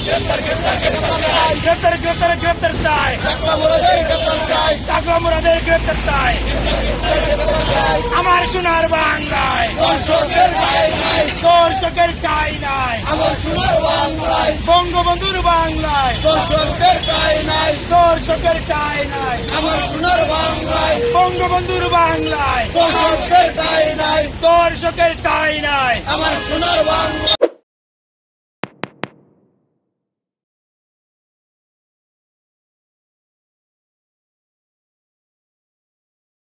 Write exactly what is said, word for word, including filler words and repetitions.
গ্রেপ্তার গ্রেপ্তার গ্রেপ্তার চাই, টাকলা মোরাদের গ্রেপ্তার চাই। আমার সোনার বাংলায় দর্শকের ঠাই নাই, বঙ্গবন্ধুর বাংলায় দর্শকের ঠাই নাই, আমার সোনার বাংলায় বঙ্গবন্ধুর বাংলায় দর্শকের ঠাই নাই, দর্শকের ঠাই নাই, আমার সোনার বাংলায়